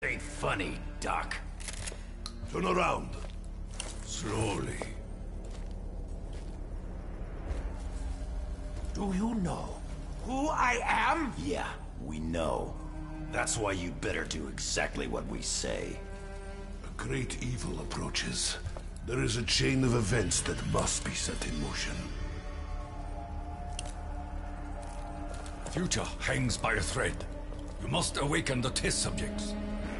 Ain't funny, Doc. Turn around. Slowly. Do you know who I am? Yeah, we know. That's why you'd better do exactly what we say. A great evil approaches. There is a chain of events that must be set in motion. Future hangs by a thread. You must awaken the test subjects.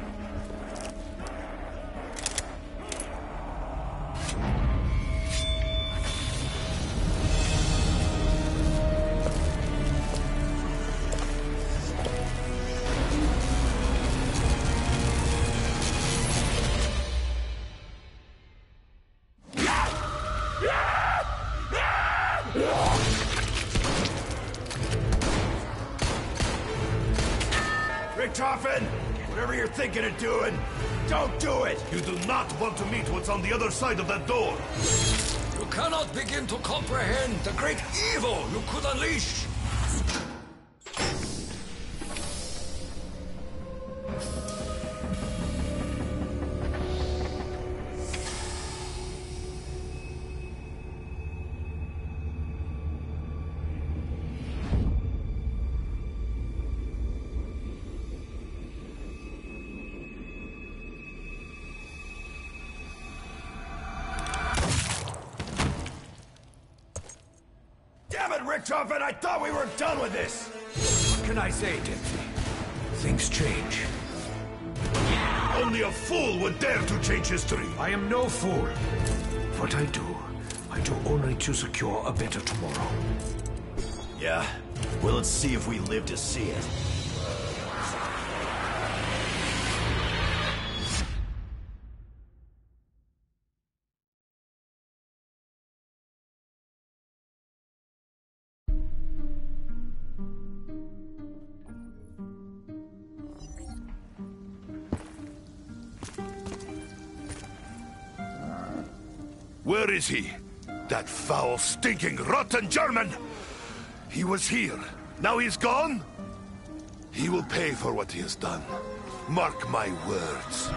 Richtofen! Whatever you're thinking of doing, don't do it! You do not want to meet what's on the other side of that door. You cannot begin to comprehend the great evil you could unleash. Damn it, Richtofen! I thought we were done with this! What can I say, Dempsey? Things change. Only a fool would dare to change history. I am no fool. What I do only to secure a better tomorrow. Yeah? Well, let's see if we live to see it. Where is he? That foul, stinking, rotten German! He was here. Now he's gone? He will pay for what he has done. Mark my words.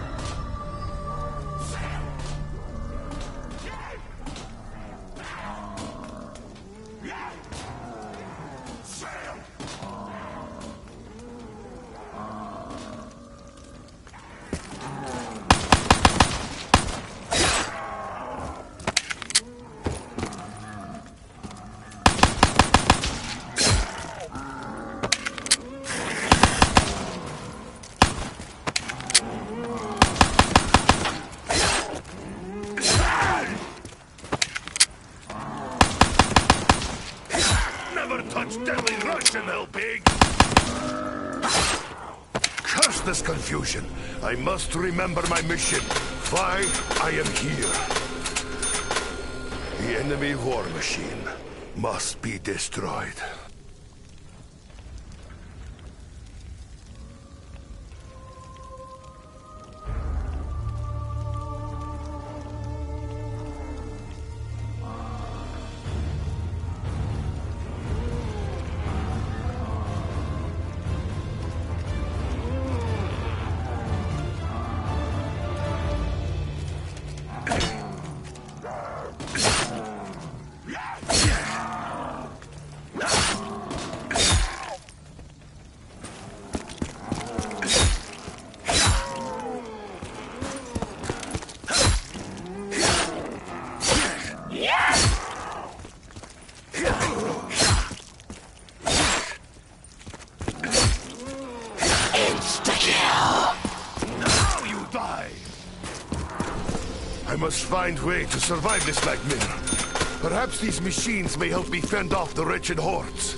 Deadly Russian, hell pig! Curse this confusion. I must remember my mission. Why I am here. The enemy war machine must be destroyed. I must find a way to survive this nightmare. Perhaps these machines may help me fend off the wretched hordes.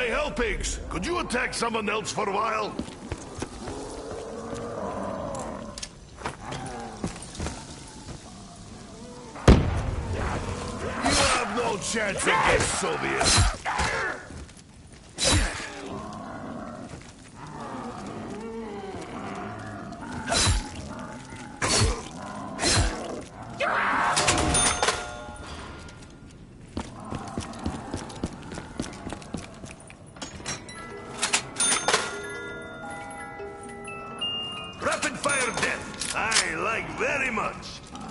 Hey, Hellpigs! Could you attack someone else for a while? You have no chance against Soviets! Rapid fire death! I like very much!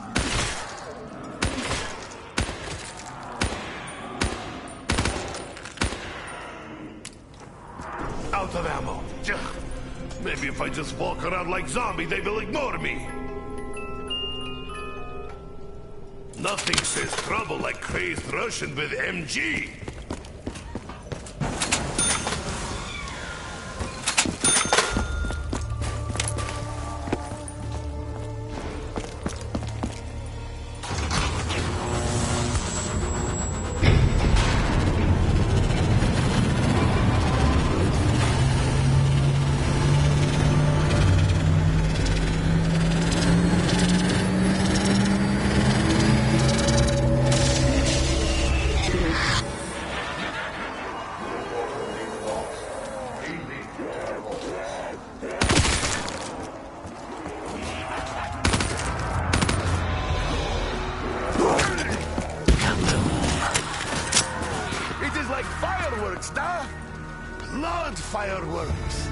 Out of ammo. Maybe if I just walk around like zombie, they will ignore me. Nothing says trouble like crazed Russian with MG. Fireworks, da? Blood fireworks.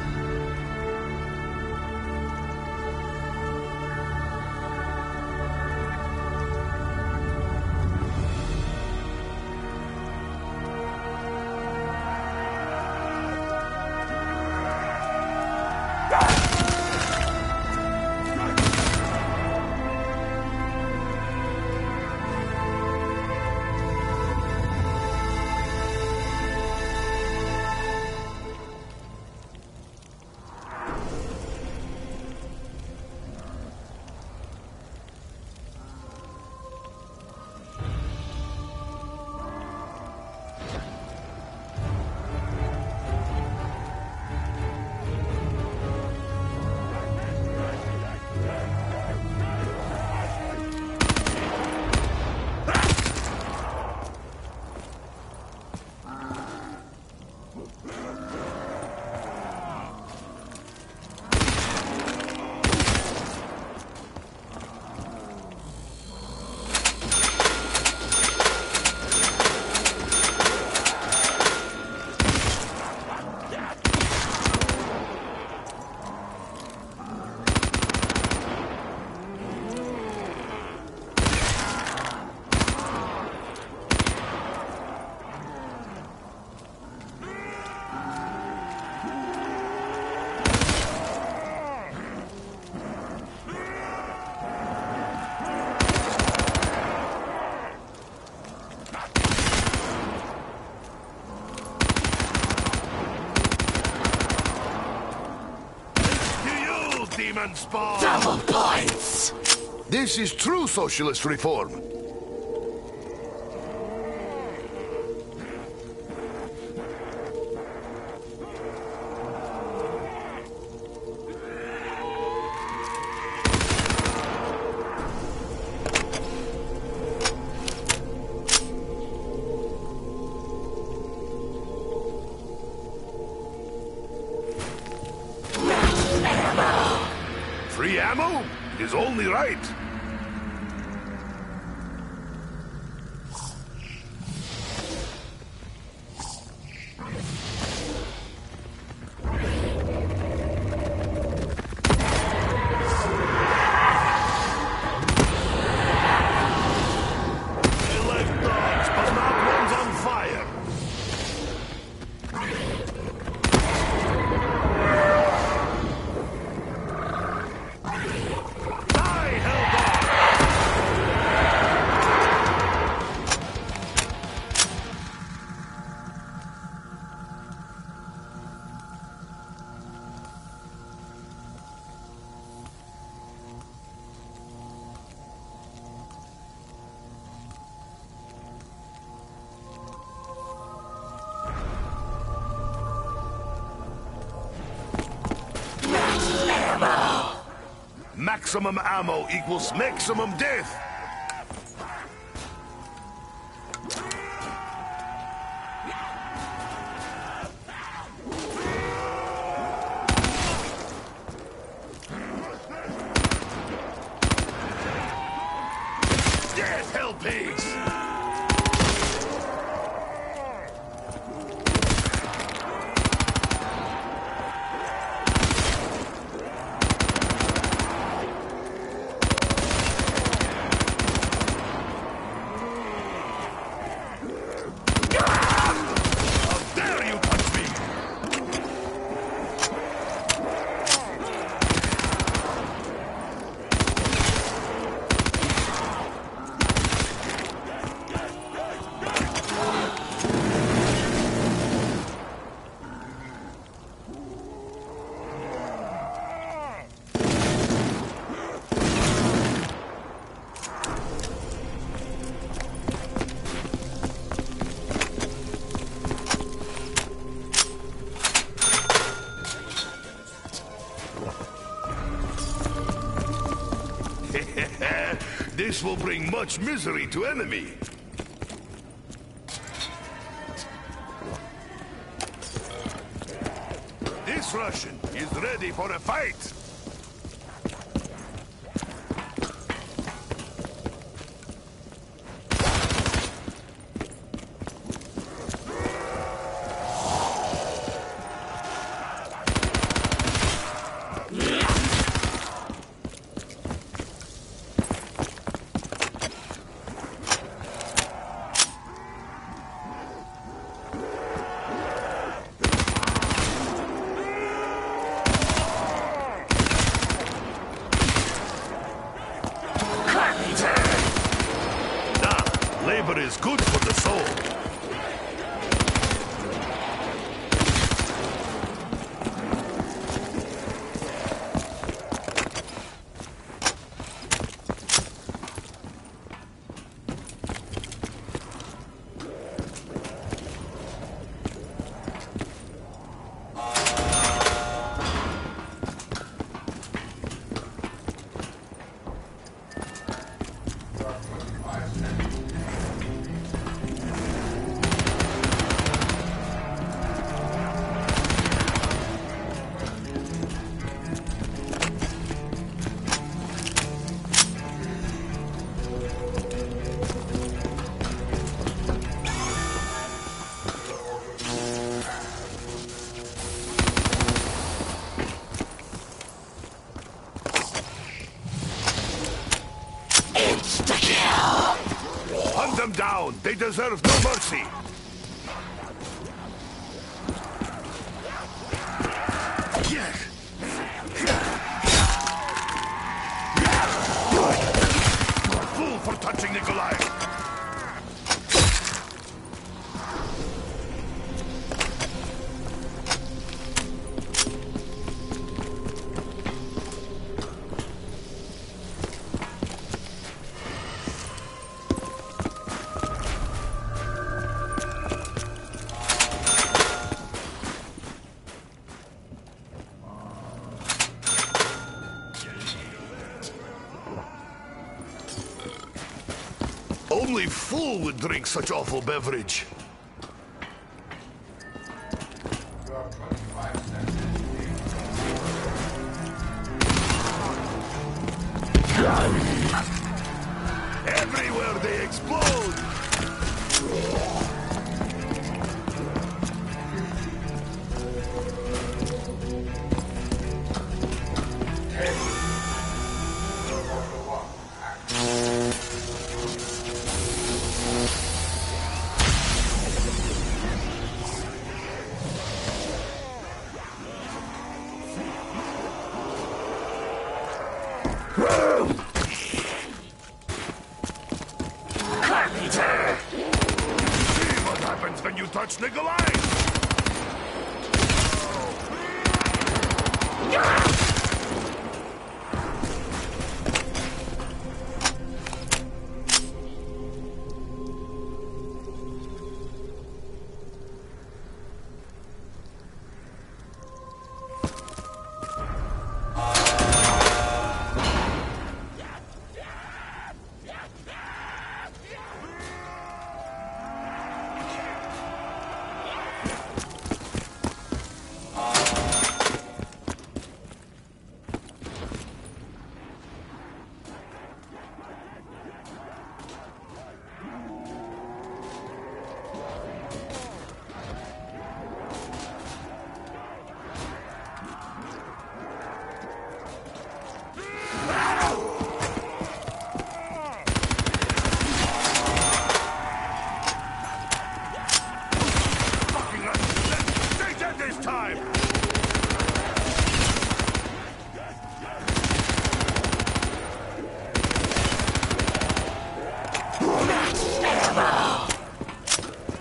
Demon spawn! Double points! This is true socialist reform. Free ammo is only right. I like dogs, but not ones on fire. Die, Hellboy! maximum ammo equals maximum death. Death, hell pigs! This will bring much misery to enemy. This Russian is ready for a fight. Labor is good for the soul. Hunt them down! They deserve no mercy! Fool for touching Nikolai! Only fool would drink such awful beverage. Everywhere they explode! See what happens when you touch Nikolai!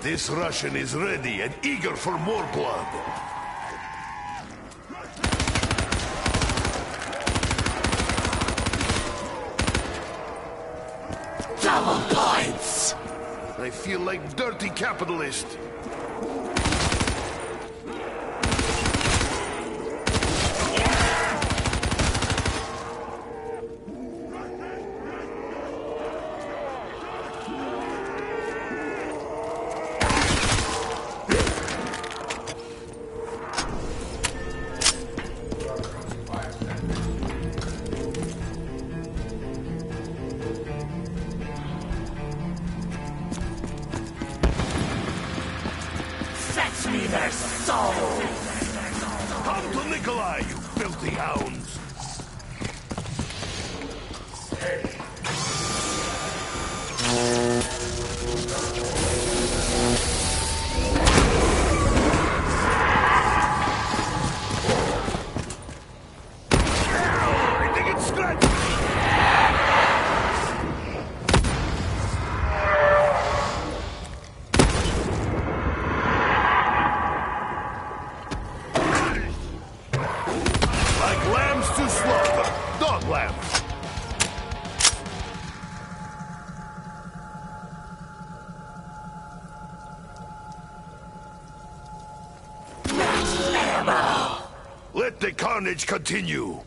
This Russian is ready and eager for more blood. Double points! I feel like dirty capitalist. Fetch me their souls! Come to Nikolai, you filthy hounds! I think it scratched me! Like lambs to slaughter. Dog lambs. Let the carnage continue.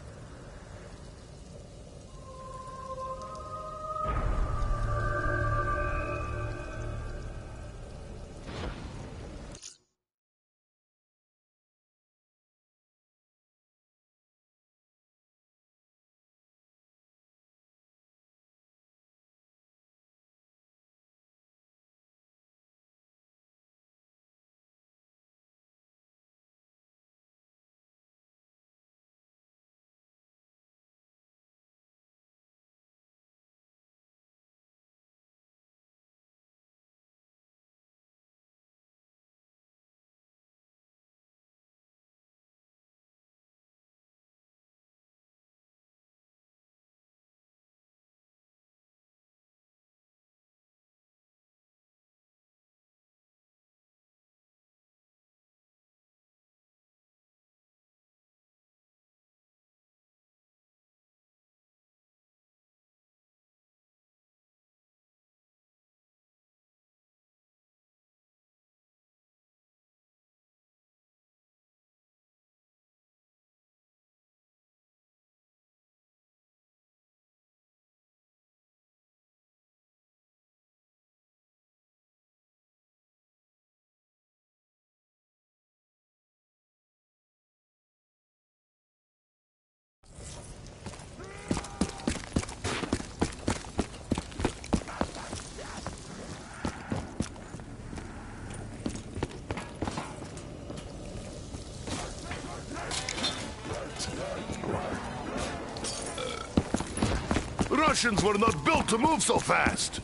Russians were not built to move so fast.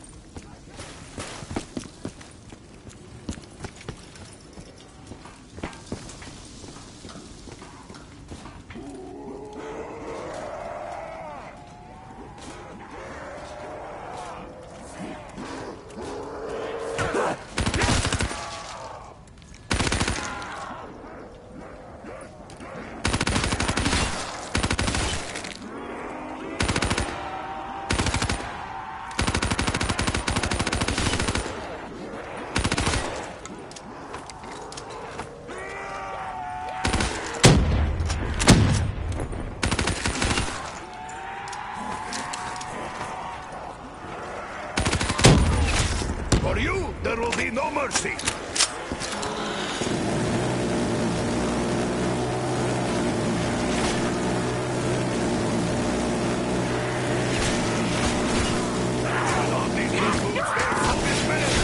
For you, there will be no mercy. All these recruits, they're so dismayed.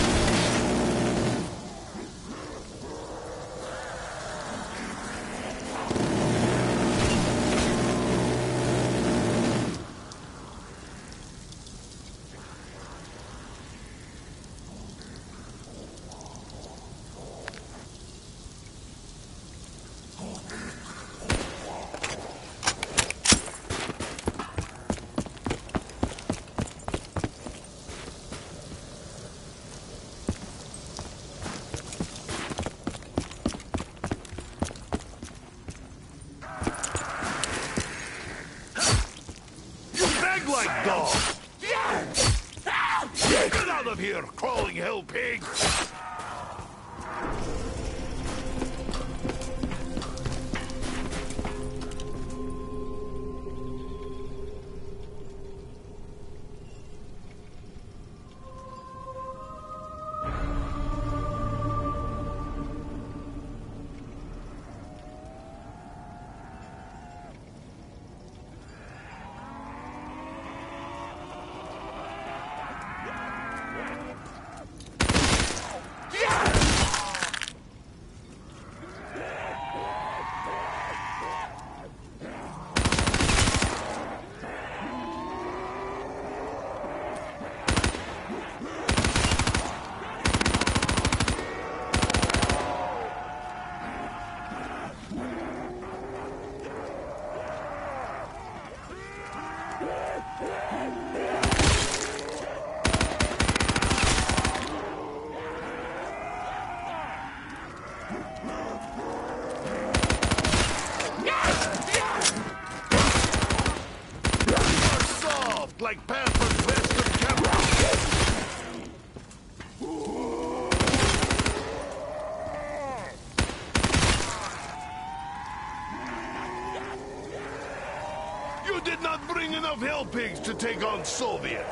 of here, crawling hell pig! Like Panther's Western Cavalry. You did not bring enough hell pigs to take on Soviet.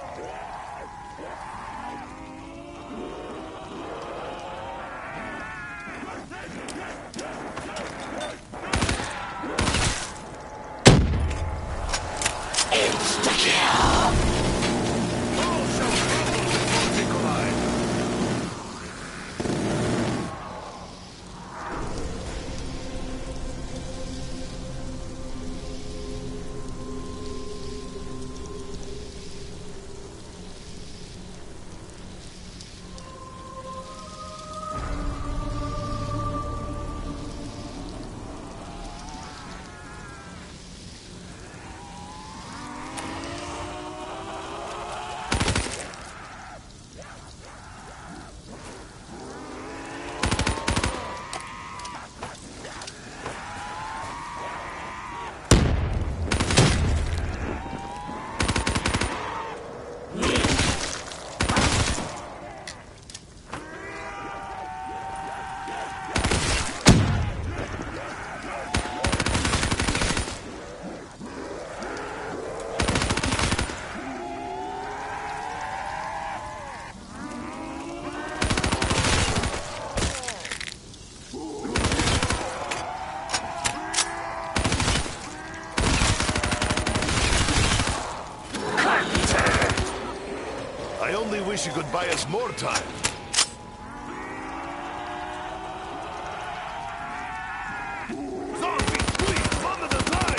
I wish you could buy us more time. Zombies, please, one at a time!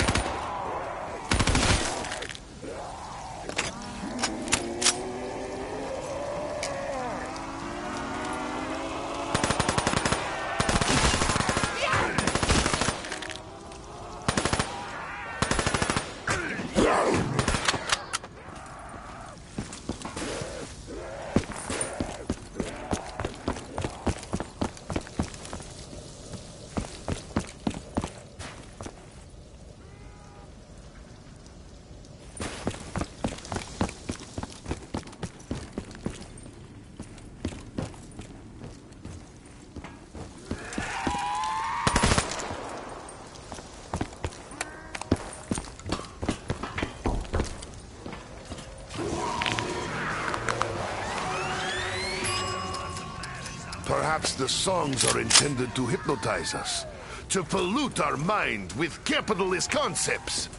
Perhaps the songs are intended to hypnotize us, to pollute our mind with capitalist concepts.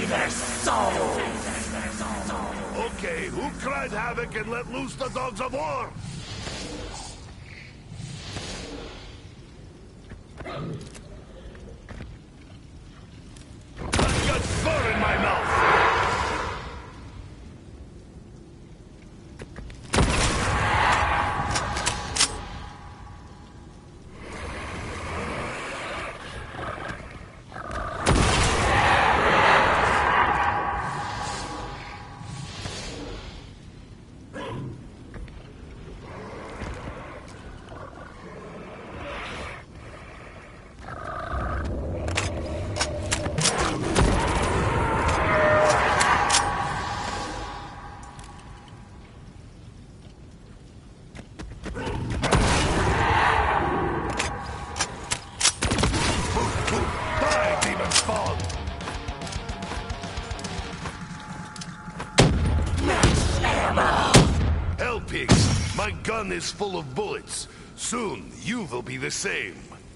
their souls! Okay, who cried havoc and let loose the dogs of war? I've got fur in my mouth! My gun is full of bullets. Soon, you will be the same.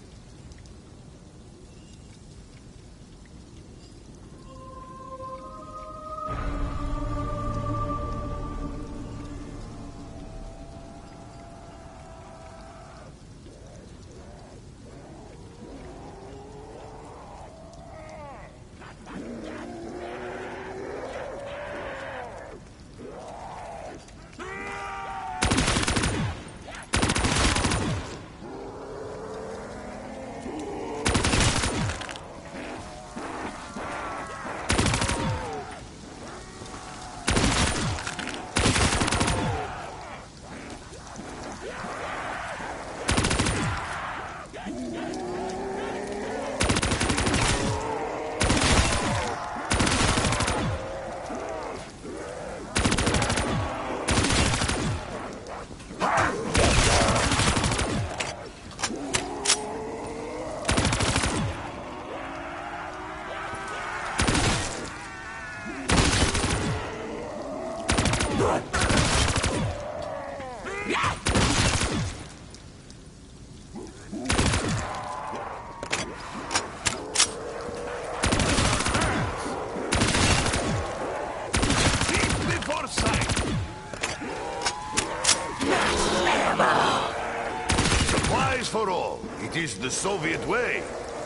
Supplies for all. It is the Soviet way.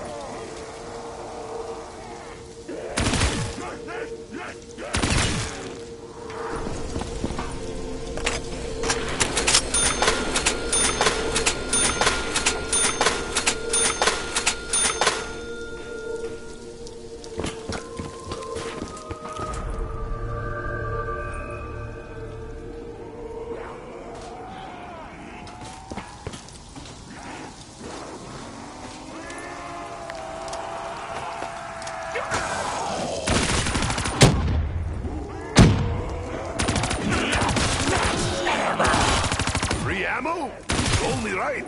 Free ammo? Only right.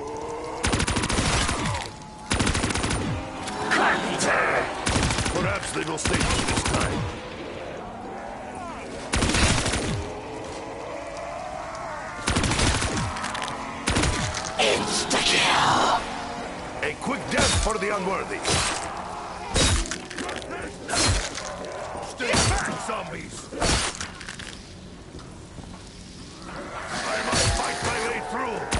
Perhaps they will stay true this time. Insta-kill! A quick death for the unworthy. Stay back, zombies! I must fight my way through!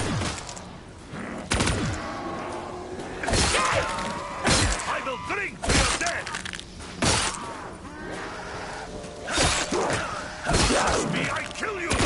I will drink to your death! Touch me, I kill you!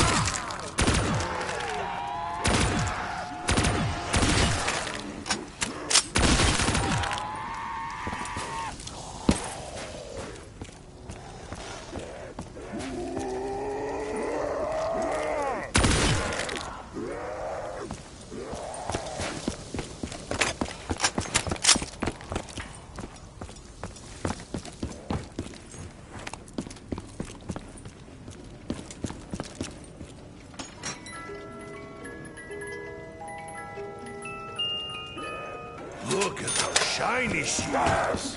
Look at how shiny she is.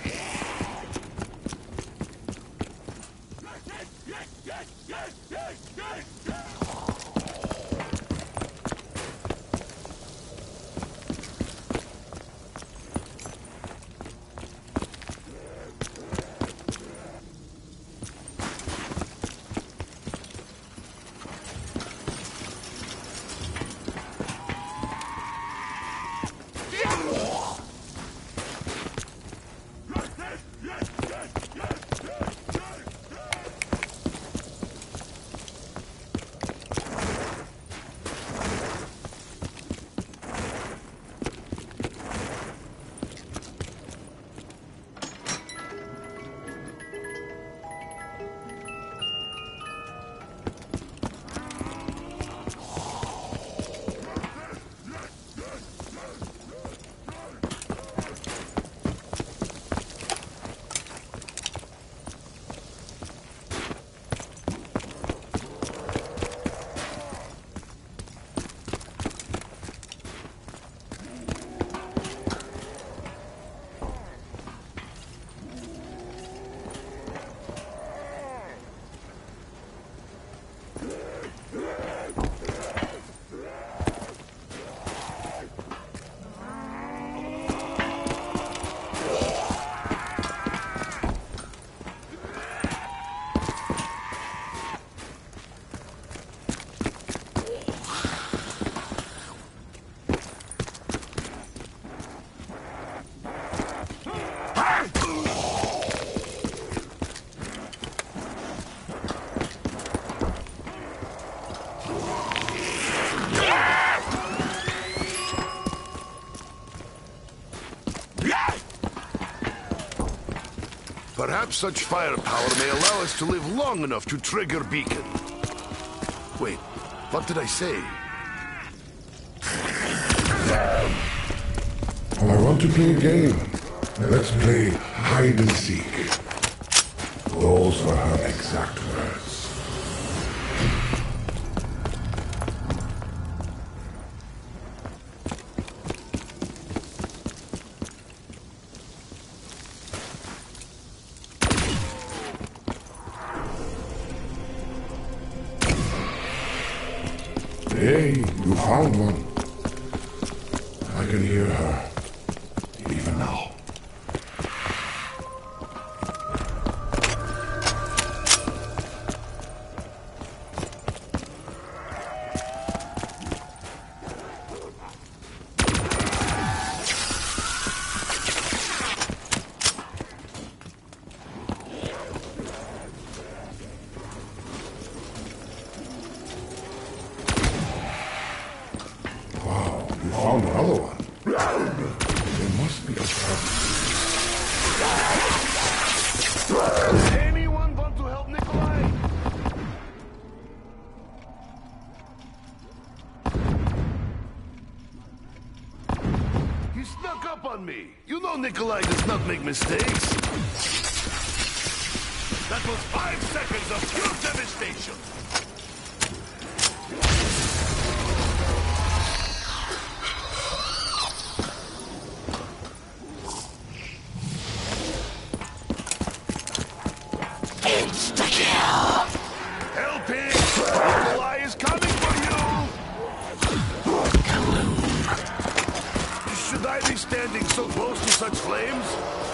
Perhaps such firepower may allow us to live long enough to trigger beacon. Wait, what did I say? I want to play a game. Let's play hide and seek. Those were her exact words. Hey, you found one. I can hear her, even now. Found another one. There must be a problem. Anyone want to help Nikolai? He snuck up on me. You know Nikolai does not make mistakes. That was 5 seconds of pure devastation. Helping! Nikolai is coming for you! Should I be standing so close to such flames?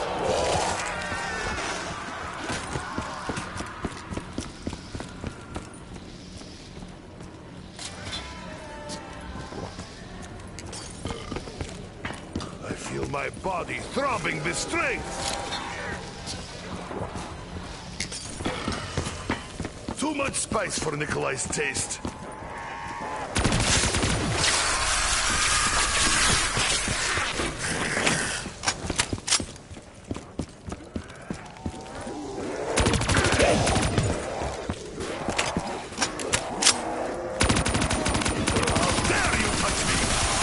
I feel my body throbbing with strength! Too much spice for Nikolai's taste. How dare you touch me!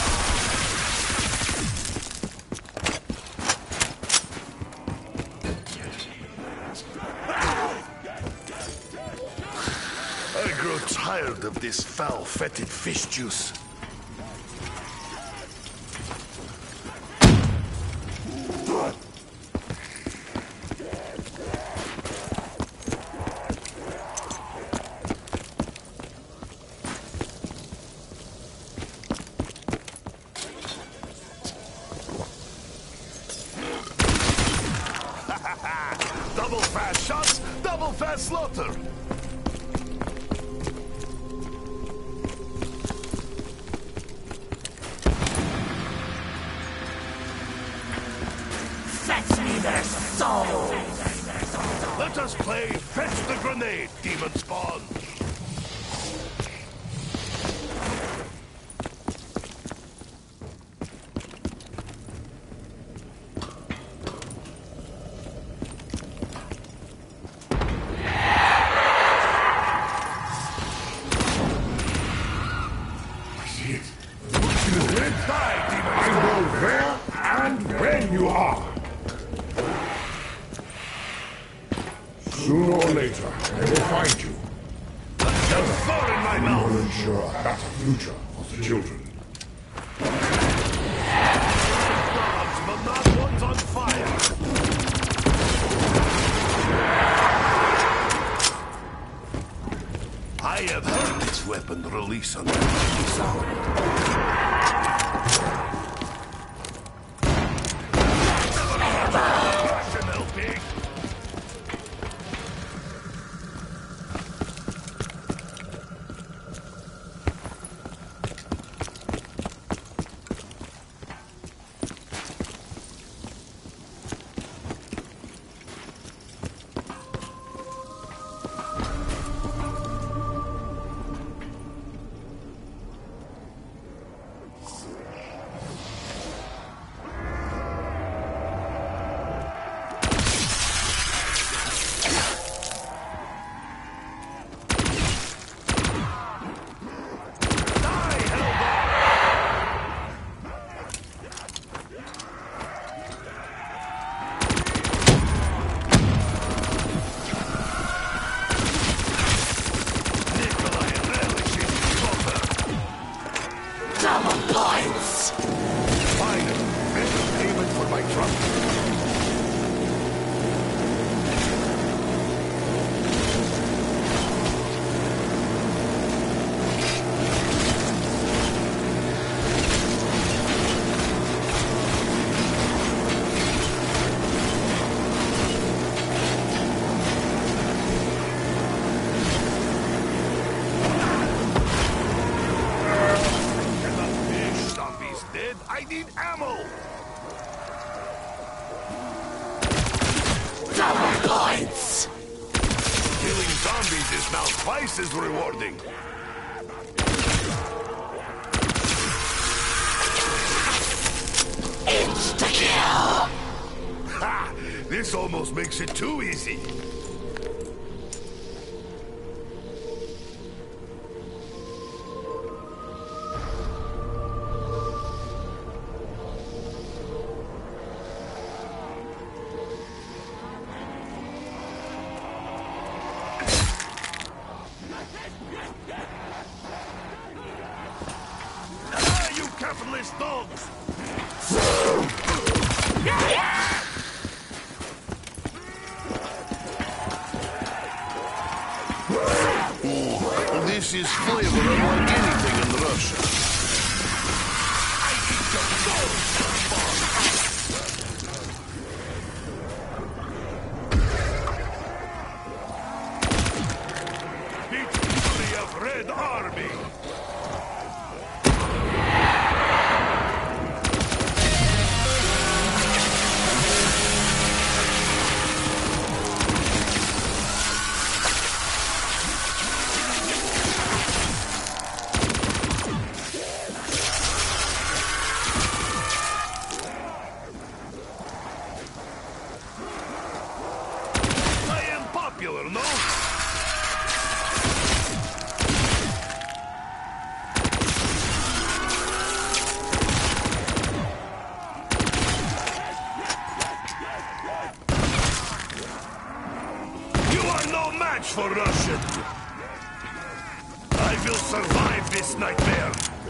I grow tired of this foul, fetid fish juice. Double fast shots, double fast slaughter! Let us play Fetch the Grenade, Demon Spawn! I see it. You will die, Demon I know where and when you are. Sooner or later, I will find you. Just throw in my We mouth! will ensure a better future for the children. Dogs, but not ones on fire! I have heard this weapon release an uneasy sound. Russian helping! Red, I need ammo! Double points! Killing zombies is now twice as rewarding. Insta-kill! Ha! This almost makes it too easy. Ah, you capitalist dogs! This is flavor unlike anything in Russia. I eat your soul! Victory of Red Army! Popular, no? You are no match for Russian. I will survive this nightmare.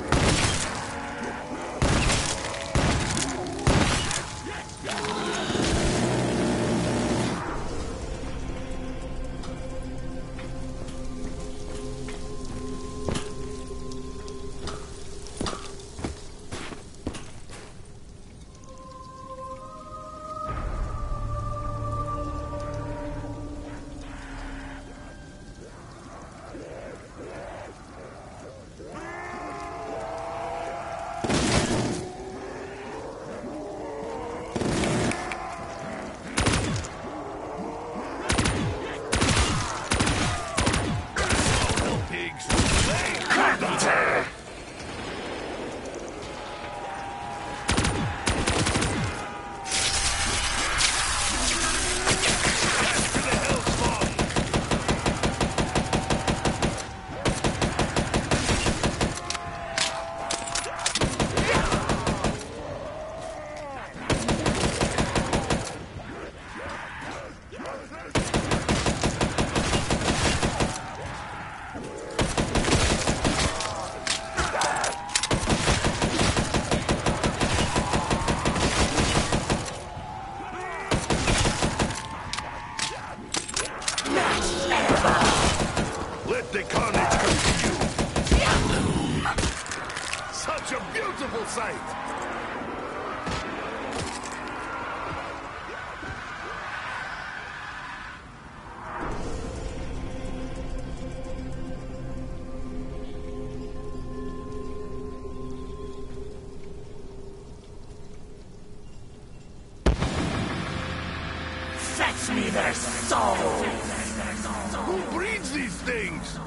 Let the carnage continue. Such a beautiful sight. Fetch me their souls! Who breeds these things?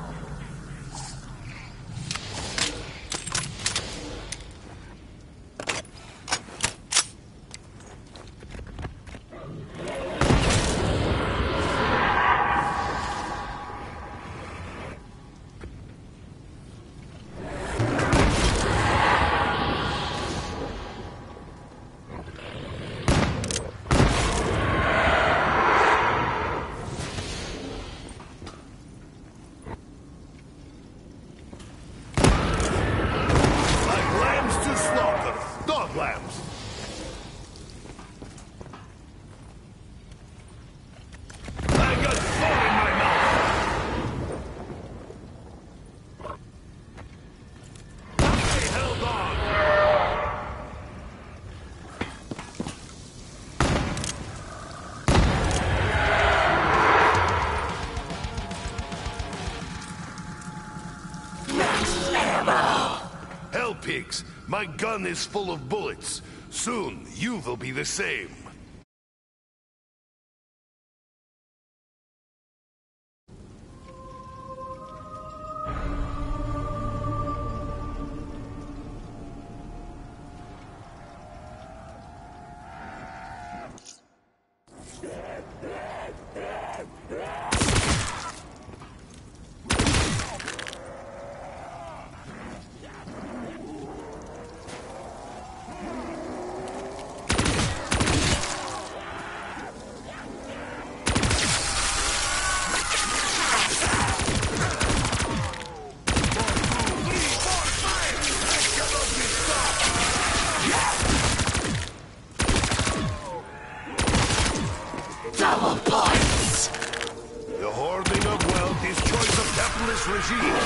My gun is full of bullets. Soon, you will be the same. Double points! The hoarding of wealth is choice of capitalist regime.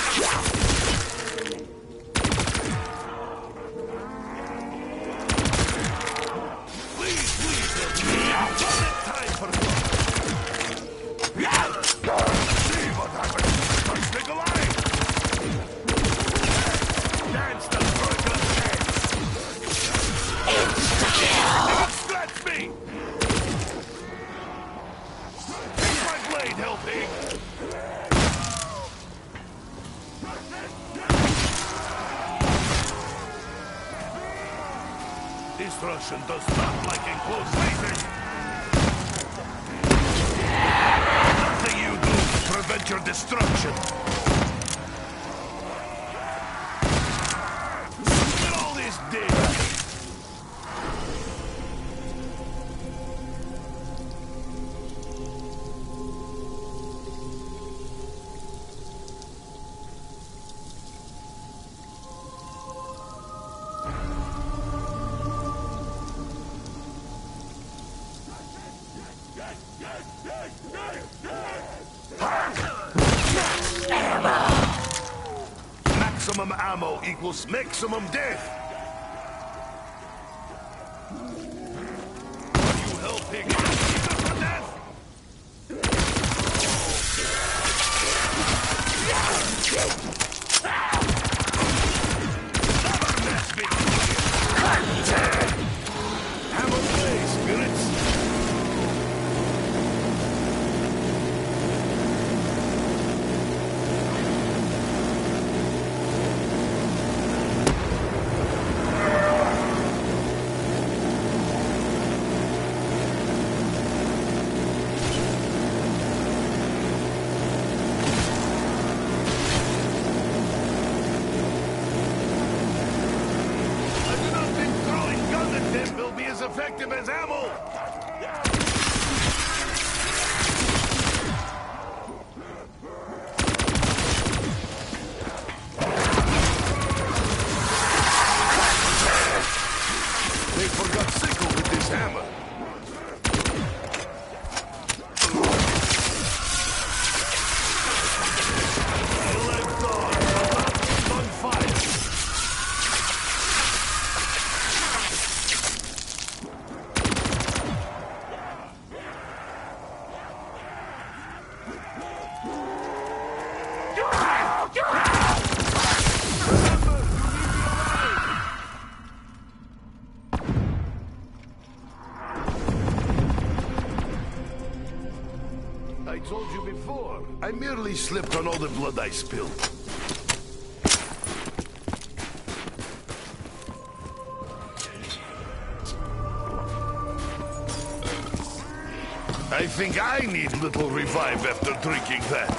Please, don't have time for fun. See what happens if I stick alive. Dance the circle dance. Insta-kill! Scratch me! Take my blade, Hellpig! This Russian does not like enclosed spaces! Nothing you do to prevent your destruction! Look at all this dig! Maximum ammo equals maximum death. Are you helping eager for death? Never mess with me. Ammo play, spirits. Effective as ammo! They forgot sickle with this hammer. Live dog, on fire. I told you before, I merely slipped on all the blood I spilled. I think I need little revive after drinking that.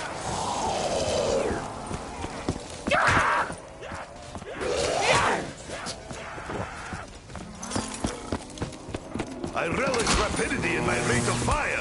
I relish rapidity in my rate of fire.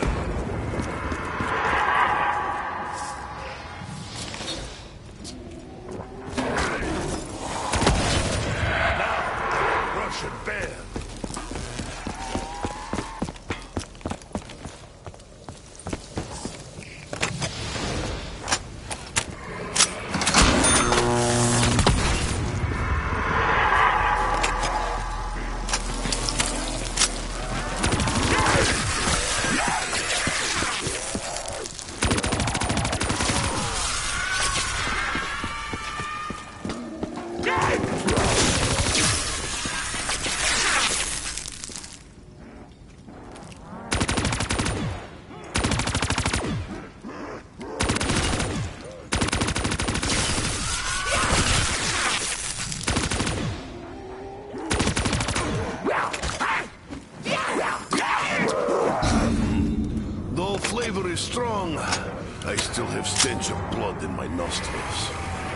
very strong. I still have stench of blood in my nostrils.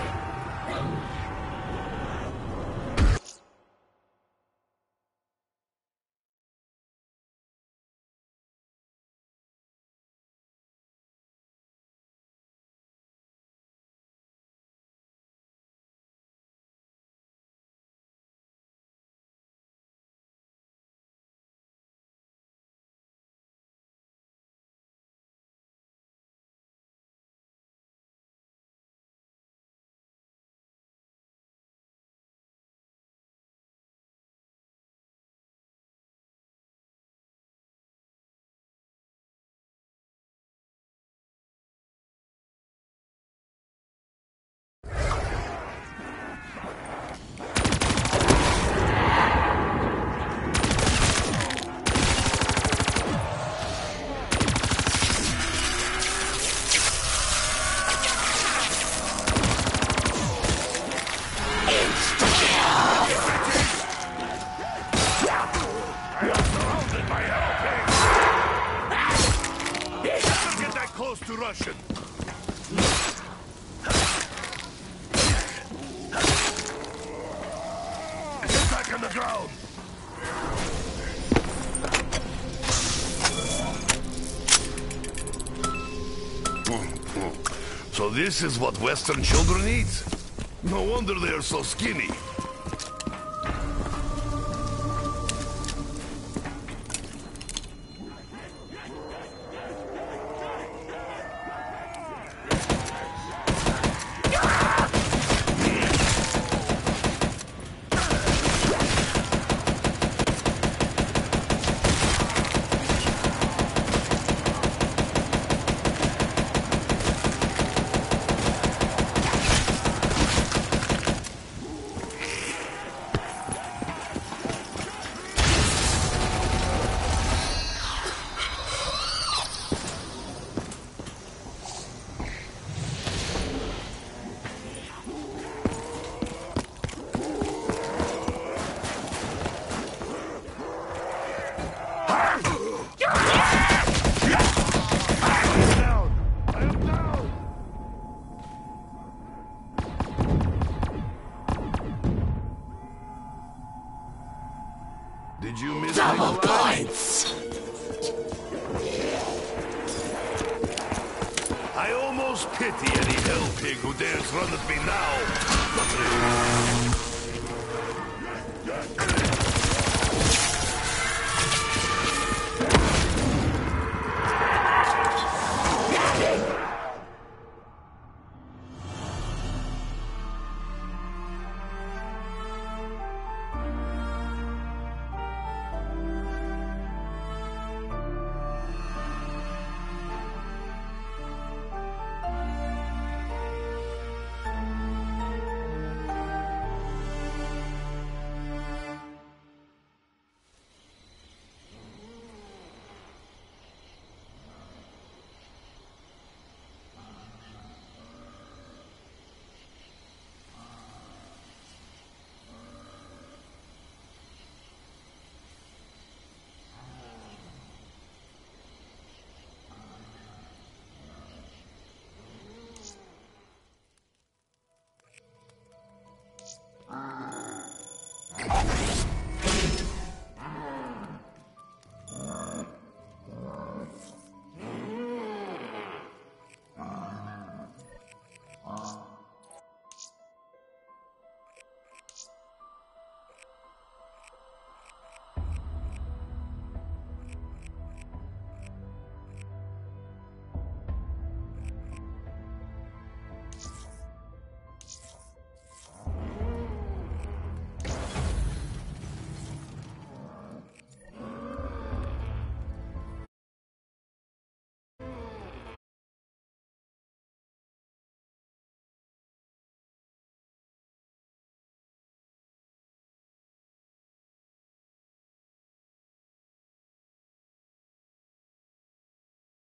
To Russian. Get back on the ground. So this is what Western children eat? No wonder they're so skinny. Did you miss double points? I almost pity any hell pig who dares run at me now.